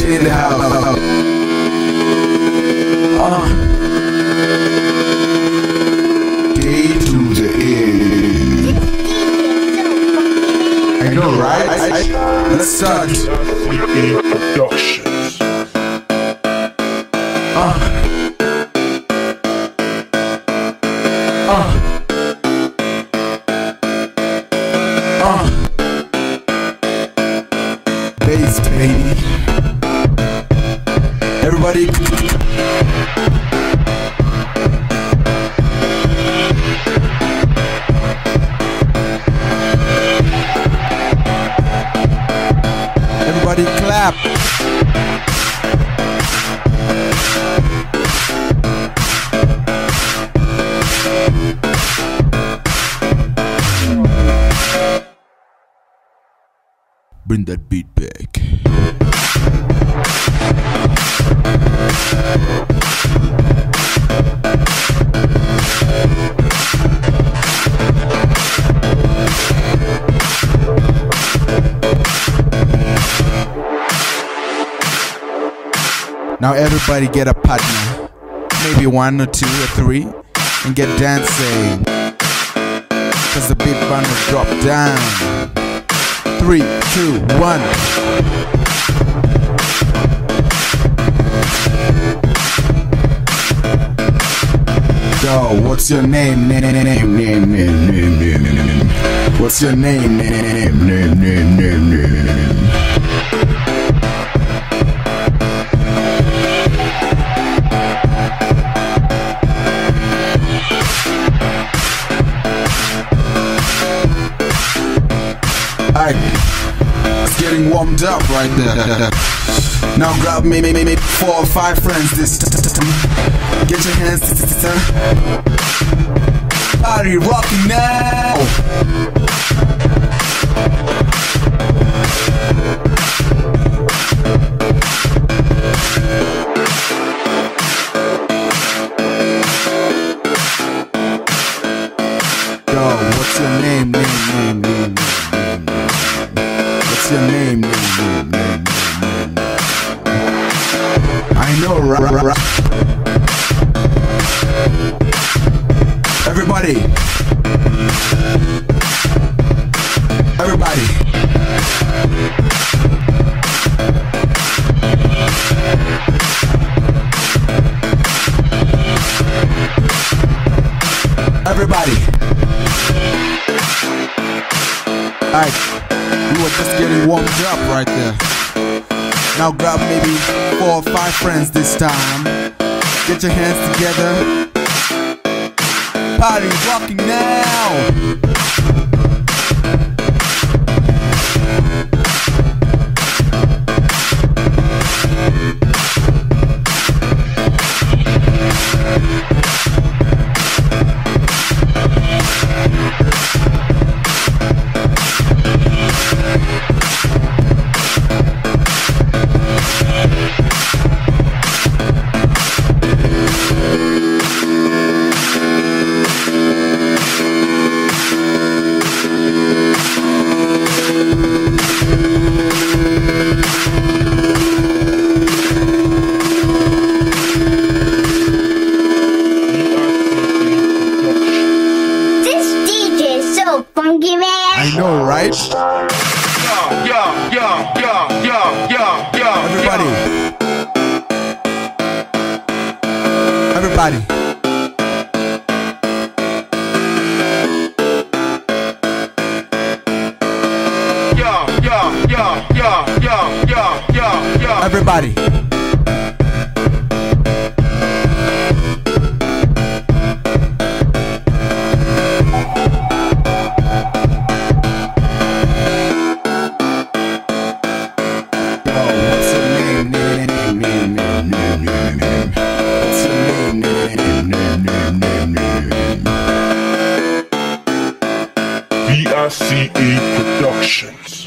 in the house. Day to the end. I know, right? Let's start. Productions. Bass, baby. Everybody. Everybody clap. Bring that beat back. Now everybody get a partner, maybe 1 or 2 or 3, and get dancing, cause the beat gonna drop down. 3, 2, 1. Yo, what's your name? What's your name? It's getting warmed up right there. Now grab maybe 4 or 5 friends this time. Get your hands party rocking now. Yo, what's your name? What's your name? I know, right? Everybody. Everybody. Everybody. Alright, we were just getting warmed up right there. Now grab maybe 4 or 5 friends this time. Get your hands together. Party rocking now. I know, right? Everybody. Everybody. Everybody. V.I.C.E. Productions.